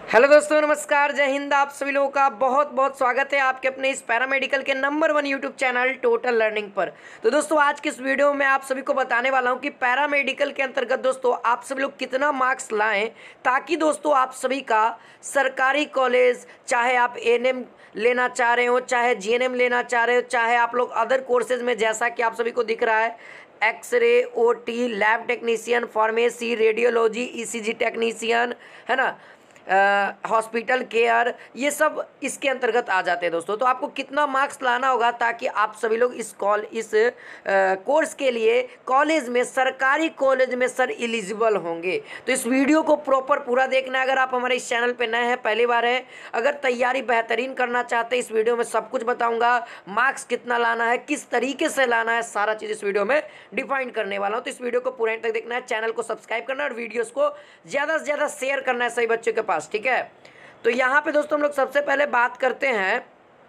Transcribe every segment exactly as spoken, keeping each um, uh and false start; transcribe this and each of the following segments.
Hello दोस्तों, नमस्कार, जय हिंद। आप सभी लोगों का बहुत बहुत स्वागत है आपके अपने इस पैरामेडिकल के number one YouTube channel Total Learning पर। तो दोस्तों, आज की इस वीडियो में आप सभी को बताने वाला हूं कि पैरामेडिकल के अंतर्गत दोस्तों आप सभी लोग कितना मार्क्स लाएं, ताकि दोस्तों आप सभी का सरकारी कॉलेज, चाहे आप एएनएम लेना चाह रहे हो, चाहे जीएनएम लेना चाह रहे हो, चाहे आप लोग अदर कोर्सेज में, जैसा कि आप सभी को दिख रहा है, X ray, OT, lab technician, pharmacy, radiology, ECG technician, है ना, हॉस्पिटल केयर, ये सब इसके अंतर्गत आ जाते हैं दोस्तों। तो आपको कितना मार्क्स लाना होगा ताकि आप सभी लोग इस कॉल इस आ, कोर्स के लिए कॉलेज में, सरकारी कॉलेज में सर एलिजिबल होंगे। तो इस वीडियो को प्रॉपर पूरा देखना है। अगर आप हमारे इस चैनल पे नए हैं, पहली बार हैं, अगर तैयारी बेहतरीन करना चाहते हैं, इस वीडियो में सब कुछ बताऊंगा। मार्क्स कितना लाना है, किस तरीके से लाना है, सारा चीज़ इस वीडियो में डिफाइन करने वाला हूँ। तो इस वीडियो को पूरे तक देखना है, चैनल को सब्सक्राइब करना है और वीडियोज़ को ज़्यादा से ज़्यादा शेयर करना है सही बच्चों के पास, ठीक है। तो यहाँ पे दोस्तों हम लोग सबसे पहले बात करते हैं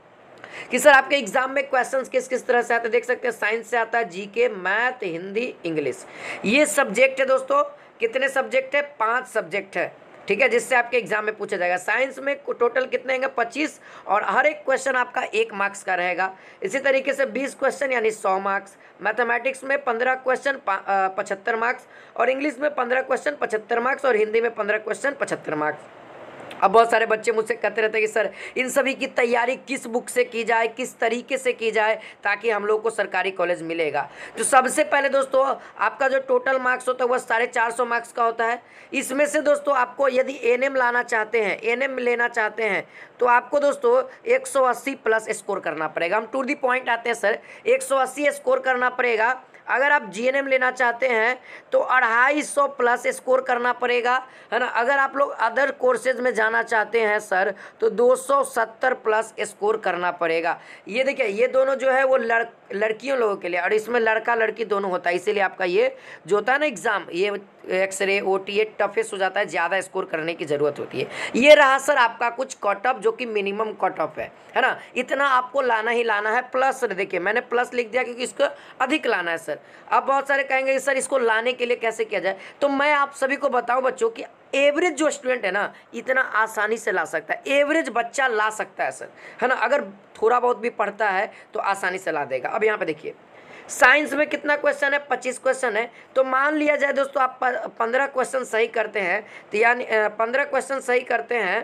कि सर आपके एग्जाम में क्वेश्चंस किस किस तरह से आते हैं। देख सकते हैं साइंस से आता है, जीके, मैथ, हिंदी, इंग्लिश, ये सब्जेक्ट है दोस्तों। कितने सब्जेक्ट है? पांच सब्जेक्ट है, ठीक है, जिससे आपके एग्जाम में पूछा जाएगा। साइंस में टोटल कितने हैं? पच्चीस, और हर एक क्वेश्चन आपका एक मार्क्स का रहेगा। इसी तरीके से बीस क्वेश्चन यानी सौ मार्क्स। मैथमेटिक्स में पंद्रह क्वेश्चन पचहत्तर मार्क्स, और इंग्लिश में पंद्रह क्वेश्चन पचहत्तर मार्क्स, और हिंदी में पंद्रह क्वेश्चन पचहत्तर मार्क्स। अब बहुत सारे बच्चे मुझसे कहते रहते हैं कि सर इन सभी की तैयारी किस बुक से की जाए, किस तरीके से की जाए ताकि हम लोग को सरकारी कॉलेज मिलेगा। तो सबसे पहले दोस्तों आपका जो टोटल मार्क्स होता है वह साढ़े चार सौ मार्क्स का होता है। इसमें से दोस्तों आपको यदि एएनएम लाना चाहते हैं, एएनएम लेना चाहते हैं, तो आपको दोस्तों एक सौ अस्सी प्लस स्कोर करना पड़ेगा। हम टू दी पॉइंट आते हैं सर, एक सौ अस्सी स्कोर करना पड़ेगा। अगर आप जीएनएम लेना चाहते हैं तो अढ़ाई सौ प्लस स्कोर करना पड़ेगा, है ना। अगर आप लोग अदर कोर्सेज में जाना चाहते हैं सर तो दो सौ सत्तर प्लस स्कोर करना पड़ेगा। ये देखिए, ये दोनों जो है वो लड़ लड़कियों लोगों के लिए, और इसमें लड़का लड़की दोनों होता है, इसीलिए आपका ये जो होता है ना एग्ज़ाम, ये एक्सरे, ओटी, ये टफेस्ट हो जाता है, ज़्यादा स्कोर करने की ज़रूरत होती है। ये रहा सर आपका कुछ कट ऑफ, जो कि मिनिमम कट ऑफ है है ना। इतना आपको लाना ही लाना है। प्लस देखिए, मैंने प्लस लिख दिया क्योंकि इसको अधिक लाना है सर। अब बहुत सारे कहेंगे सर इसको लाने के लिए कैसे किया जाए, तो मैं आप सभी को बताऊं बच्चों कि एवरेज जो स्टूडेंट है ना, इतना आसानी से ला सकता है। एवरेज बच्चा ला सकता है सर, है ना। अगर थोड़ा बहुत भी पढ़ता है तो आसानी से ला देगा। अब यहाँ पे देखिए, साइंस में कितना क्वेश्चन है? पच्चीस क्वेश्चन है। तो मान लिया जाए दोस्तों आप पंद्रह क्वेश्चन सही करते हैं, तो यानी पंद्रह क्वेश्चन सही करते हैं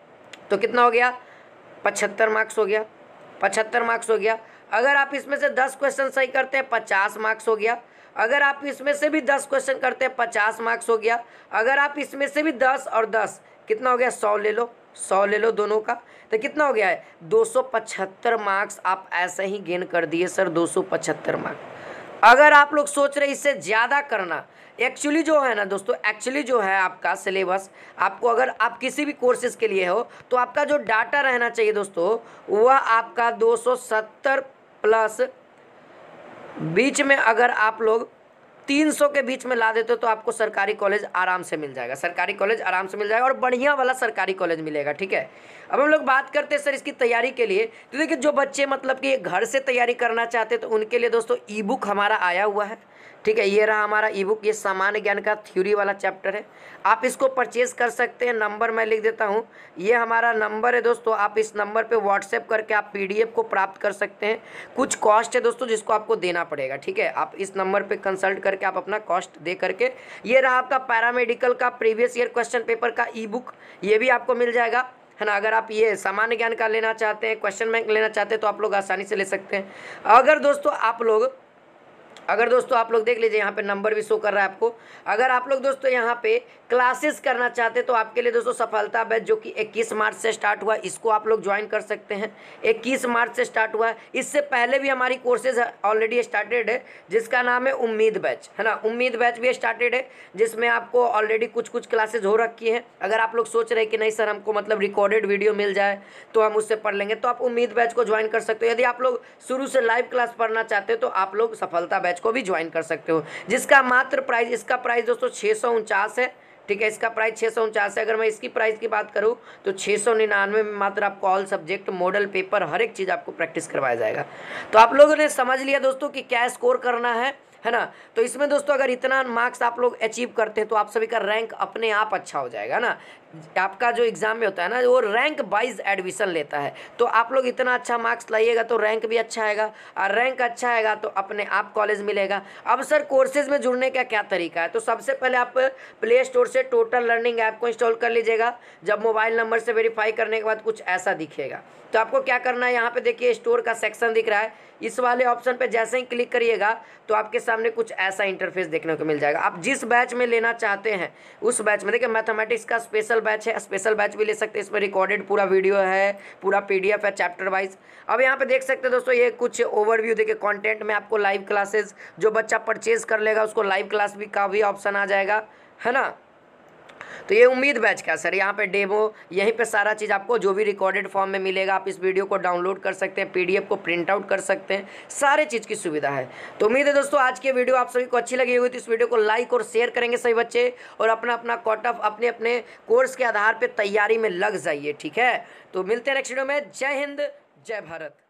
तो कितना हो गया? पचहत्तर मार्क्स हो गया। पचहत्तर मार्क्स हो गया। अगर आप इसमें से दस क्वेश्चन सही करते हैं, पचास मार्क्स हो गया। अगर आप इसमें से भी दस क्वेश्चन करते हैं, पचास मार्क्स हो गया। अगर आप इसमें से भी दस और दस, कितना हो गया? सौ ले लो, सौ ले लो दोनों का, तो कितना हो गया है? दो सौ पचहत्तर मार्क्स आप ऐसे ही गेन कर दिए सर, दो सौ पचहत्तर मार्क्स। अगर आप लोग सोच रहे इससे ज़्यादा करना, एक्चुअली जो है ना दोस्तों, एक्चुअली जो है आपका सिलेबस, आपको अगर आप किसी भी कोर्सेज के लिए हो तो आपका जो डाटा रहना चाहिए दोस्तों, वह आपका दो सौ सत्तर प्लस बीच में, अगर आप लोग तीन सौ के बीच में ला देते हो तो आपको सरकारी कॉलेज आराम से मिल जाएगा। सरकारी कॉलेज आराम से मिल जाएगा और बढ़िया वाला सरकारी कॉलेज मिलेगा, ठीक है। अब हम लोग बात करते हैं सर इसकी तैयारी के लिए। तो देखिए, जो बच्चे मतलब कि घर से तैयारी करना चाहते हैं तो उनके लिए दोस्तों ई बुक हमारा आया हुआ है, ठीक है। ये रहा हमारा ई बुक, ये सामान्य ज्ञान का थ्योरी वाला चैप्टर है। आप इसको परचेज कर सकते हैं। नंबर मैं लिख देता हूँ, ये हमारा नंबर है दोस्तों। आप इस नंबर पे व्हाट्सएप करके आप पीडीएफ को प्राप्त कर सकते हैं। कुछ कॉस्ट है दोस्तों जिसको आपको देना पड़ेगा, ठीक है। आप इस नंबर पे कंसल्ट करके आप अपना कॉस्ट दे करके, ये रहा आपका पैरामेडिकल का प्रीवियस ईयर क्वेश्चन पेपर का ई बुक, ये भी आपको मिल जाएगा, है ना। अगर आप ये सामान्य ज्ञान का लेना चाहते हैं, क्वेश्चन बैंक लेना चाहते हैं, तो आप लोग आसानी से ले सकते हैं। अगर दोस्तों आप लोग अगर दोस्तों आप लोग देख लीजिए, यहाँ पे नंबर भी शो कर रहा है आपको। अगर आप लोग दोस्तों यहाँ पे क्लासेस करना चाहते हैं तो आपके लिए दोस्तों सफलता बैच, जो कि इक्कीस मार्च से स्टार्ट हुआ, इसको आप लोग ज्वाइन कर सकते हैं। इक्कीस मार्च से स्टार्ट हुआ है। इससे पहले भी हमारी कोर्सेज ऑलरेडी स्टार्टेड है, जिसका नाम है उम्मीद बैच, है ना। उम्मीद बैच भी स्टार्टेड है, जिसमें आपको ऑलरेडी कुछ कुछ क्लासेज हो रखी हैं। अगर आप लोग सोच रहे हैं कि नहीं सर हमको मतलब रिकॉर्डेड वीडियो मिल जाए तो हम उससे पढ़ लेंगे, तो आप उम्मीद बैच को ज्वाइन कर सकते हो। यदि आप लोग शुरू से लाइव क्लास पढ़ना चाहते हो तो आप लोग सफलता बैच को भी ज्वाइन कर सकते हो, जिसका मात्र प्राइस, इसका प्राइस दोस्तों छः सौ उनचास है, ठीक है। इसका प्राइस छः सौ उनचास है। अगर मैं इसकी प्राइस की बात करूँ तो छः सौ निन्यानवे में मात्र आपको ऑल सब्जेक्ट, मॉडल पेपर, हर एक चीज़ आपको प्रैक्टिस करवाया जाएगा। तो आप लोगों ने समझ लिया दोस्तों कि क्या स्कोर करना है, है ना। तो इसमें दोस्तों अगर इतना मार्क्स आप लोग अचीव करते हैं तो आप सभी का रैंक अपने आप अच्छा हो जाएगा ना, आपका जो एग्ज़ाम में होता है ना वो रैंक वाइज एडमिशन लेता है। तो आप लोग इतना अच्छा मार्क्स लाइएगा तो रैंक भी अच्छा आएगा, और रैंक अच्छा आएगा तो अपने आप कॉलेज मिलेगा। अब सर कोर्सेज में जुड़ने का क्या तरीका है, तो सबसे पहले आप प्ले स्टोर से टोटल लर्निंग ऐप को इंस्टॉल कर लीजिएगा। जब मोबाइल नंबर से वेरीफाई करने के बाद कुछ ऐसा दिखेगा, तो आपको क्या करना है, यहाँ पे देखिए स्टोर का सेक्शन दिख रहा है, इस वाले ऑप्शन पे जैसे ही क्लिक करिएगा तो आपके सामने कुछ ऐसा इंटरफेस देखने को मिल जाएगा। आप जिस बैच में लेना चाहते हैं उस बैच में, देखिए मैथमेटिक्स का स्पेशल बैच है, स्पेशल बैच भी ले सकते हैं। इसमें रिकॉर्डेड पूरा वीडियो है, पूरा पीडीएफ है चैप्टर वाइज। अब यहाँ पे देख सकते हैं दोस्तों, ये कुछ ओवरव्यू देखिए, कंटेंट में आपको लाइव क्लासेस, जो बच्चा परचेज कर लेगा उसको लाइव क्लास भी का भी ऑप्शन आ जाएगा, है ना। तो ये उम्मीद बैच का सर, यहाँ पे डेमो, यहीं पे सारा चीज़ आपको जो भी रिकॉर्डेड फॉर्म में मिलेगा, आप इस वीडियो को डाउनलोड कर सकते हैं, पीडीएफ को प्रिंट आउट कर सकते हैं, सारे चीज़ की सुविधा है। तो उम्मीद है दोस्तों आज की वीडियो आप सभी को अच्छी लगी होगी, तो इस वीडियो को लाइक और शेयर करेंगे सभी बच्चे, और अपना अपना कट ऑफ अपने अपने कोर्स के आधार पर तैयारी में लग जाइए, ठीक है। तो मिलते हैं नेक्स्ट वीडियो में। जय हिंद, जय भारत।